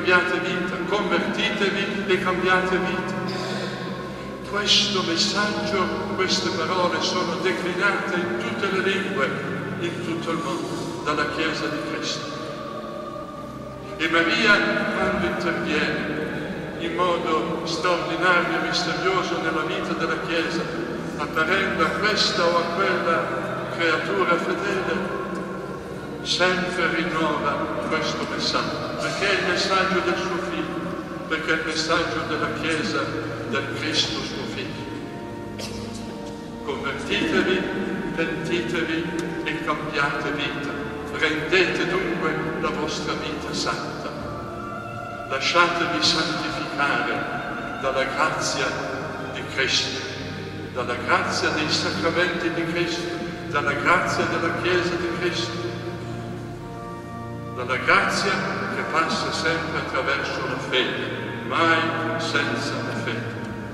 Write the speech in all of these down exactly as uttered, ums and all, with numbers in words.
cambiate vita, convertitevi e cambiate vita. Questo messaggio, queste parole sono declinate in tutte le lingue, in tutto il mondo, dalla Chiesa di Cristo. E Maria, quando interviene in modo straordinario e misterioso nella vita della Chiesa, apparendo a questa o a quella creatura fedele, sempre rinnova questo messaggio, perché è il messaggio del suo Figlio, perché è il messaggio della Chiesa, del Cristo suo Figlio. Convertitevi, pentitevi e cambiate vita, rendete dunque la vostra vita santa. Lasciatevi santificare dalla grazia di Cristo, dalla grazia dei sacramenti di Cristo, dalla grazia della Chiesa di Cristo, dalla grazia che passa sempre attraverso la fede, mai senza la fede.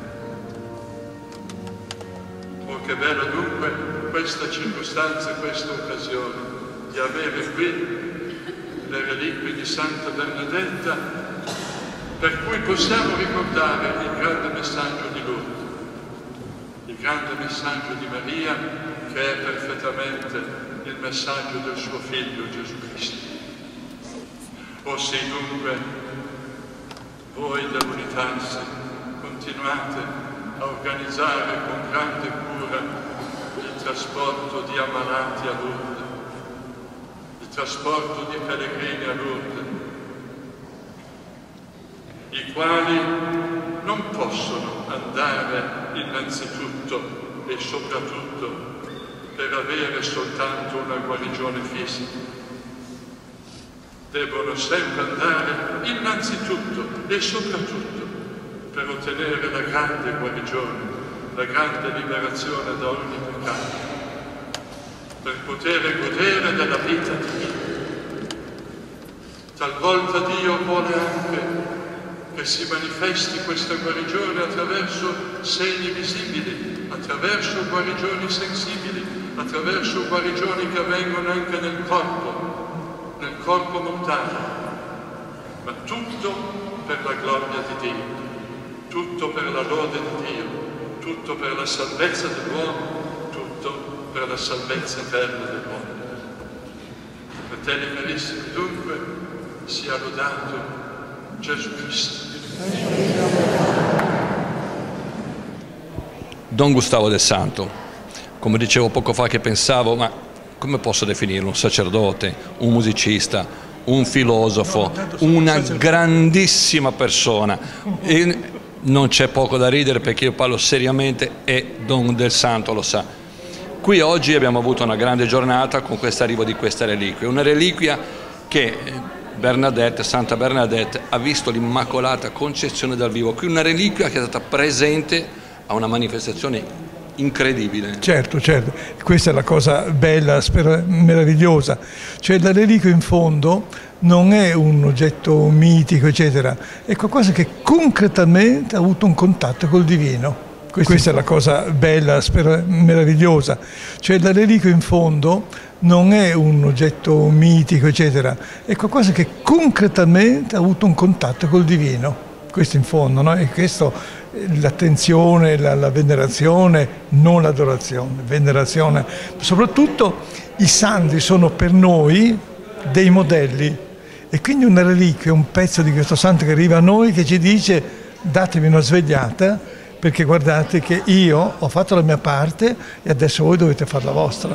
Oh, che bello dunque questa circostanza, questa occasione di avere qui le reliquie di Santa Bernadetta, per cui possiamo ricordare il grande messaggio di Lourdes, il grande messaggio di Maria, che è perfettamente il messaggio del suo Figlio Gesù Cristo. O sì, dunque, voi dell'Unitas continuate a organizzare con grande cura il trasporto di ammalati a Lourdes, il trasporto di pellegrini a Lourdes, i quali non possono andare innanzitutto e soprattutto per avere soltanto una guarigione fisica. Devono sempre andare innanzitutto e soprattutto per ottenere la grande guarigione, la grande liberazione da ogni peccato, per poter godere della vita divina. Talvolta Dio vuole anche che si manifesti questa guarigione attraverso segni visibili, attraverso guarigioni sensibili, attraverso guarigioni che avvengono anche nel corpo, nel corpo mortale, ma tutto per la gloria di Dio, tutto per la lode di Dio, tutto per la salvezza dell'uomo, tutto per la salvezza eterna dell'uomo. Fratelli carissimi, dunque, sia lodato Gesù Cristo. Don Gustavo del Santo, come dicevo poco fa che pensavo, ma come posso definirlo? Un sacerdote, un musicista, un filosofo, una grandissima persona. E non c'è poco da ridere perché io parlo seriamente e Don del Santo lo sa. Qui oggi abbiamo avuto una grande giornata con questo arrivo di questa reliquia, una reliquia che Bernadette, Santa Bernadette ha visto l'Immacolata Concezione dal vivo, qui una reliquia che è stata presente a una manifestazione incredibile. Certo, certo, questa è la cosa bella, spero, meravigliosa, cioè la reliquia in fondo non è un oggetto mitico eccetera, è qualcosa che concretamente ha avuto un contatto col divino. Questa, questa è la cosa bella, spero, meravigliosa, cioè la reliquia in fondo non è un oggetto mitico eccetera, è qualcosa che concretamente ha avuto un contatto col divino. Questo in fondo, no? E questo l'attenzione, la, la venerazione, non l'adorazione, venerazione. Soprattutto i santi sono per noi dei modelli e quindi una reliquia, un pezzo di questo santo che arriva a noi che ci dice datevi una svegliata perché guardate che io ho fatto la mia parte e adesso voi dovete fare la vostra.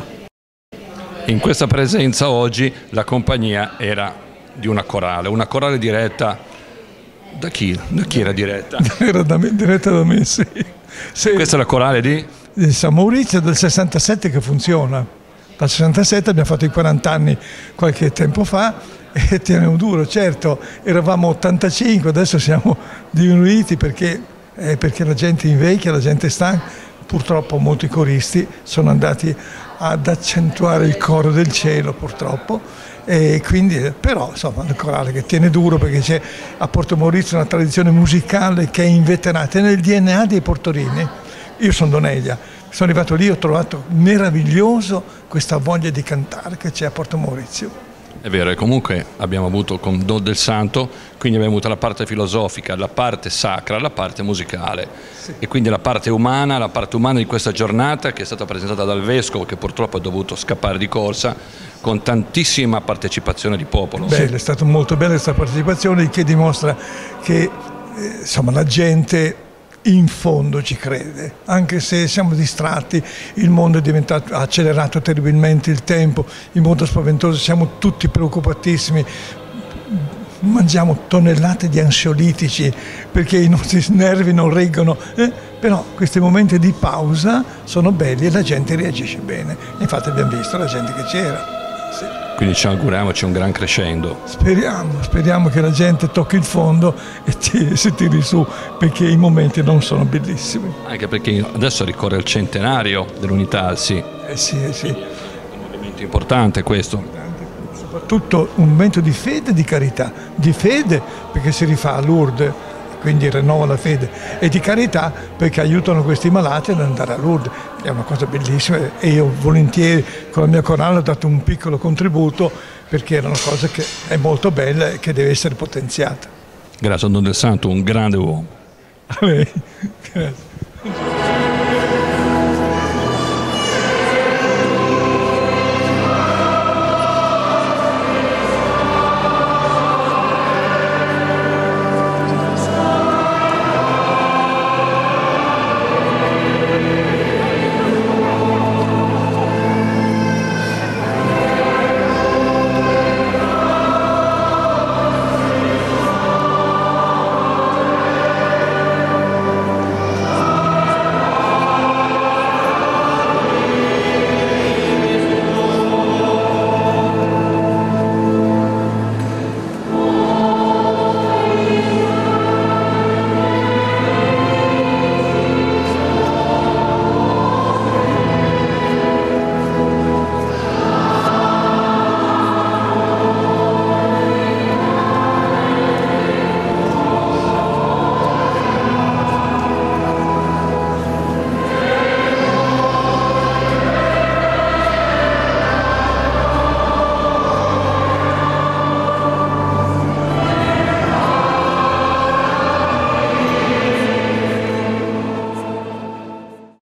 In questa presenza oggi la compagnia era di una corale, una corale diretta da chi? Da chi era diretta? Era da me, diretta da me, sì. Sì. Questa è la corale di? Di San Maurizio del sessantasette che funziona. Dal sessantasette abbiamo fatto i quaranta anni qualche tempo fa e teniamo duro, certo, eravamo ottantacinque, adesso siamo diminuiti perché, eh, perché la gente invecchia, la gente è stanca, purtroppo molti coristi sono andati ad accentuare il coro del cielo purtroppo. E quindi, però insomma il corale che tiene duro perché c'è a Porto Maurizio una tradizione musicale che è inveterata, è nel D N A dei portorini. Io sono Doneglia, sono arrivato lì e ho trovato meraviglioso questa voglia di cantare che c'è a Porto Maurizio. È vero, e comunque abbiamo avuto con Don del Santo, quindi abbiamo avuto la parte filosofica, la parte sacra, la parte musicale, sì. E quindi la parte umana, la parte umana di questa giornata che è stata presentata dal Vescovo, che purtroppo è dovuto scappare di corsa, con tantissima partecipazione di popolo. Beh, è stata molto bella questa partecipazione, che dimostra che eh, insomma, la gente in fondo ci crede, anche se siamo distratti, il mondo è diventato, ha accelerato terribilmente il tempo in modo spaventoso, siamo tutti preoccupatissimi, mangiamo tonnellate di ansiolitici perché i nostri nervi non reggono, eh? Però questi momenti di pausa sono belli e la gente reagisce bene, infatti abbiamo visto la gente che c'era. Sì. Quindi ci auguriamo c'è un gran crescendo. Speriamo, speriamo che la gente tocchi il fondo e ti, si tiri su, perché i momenti non sono bellissimi. Anche perché adesso ricorre il centenario dell'Unitalsi. Eh sì, eh sì. È un movimento importante questo. Soprattutto un momento di fede e di carità. Di fede perché si rifà a Lourdes, quindi rinnova la fede, e di carità perché aiutano questi malati ad andare a Lourdes. È una cosa bellissima e io volentieri con la mia corale ho dato un piccolo contributo, perché è una cosa che è molto bella e che deve essere potenziata. Grazie a Don del Santo, un grande uomo. A lei. Grazie.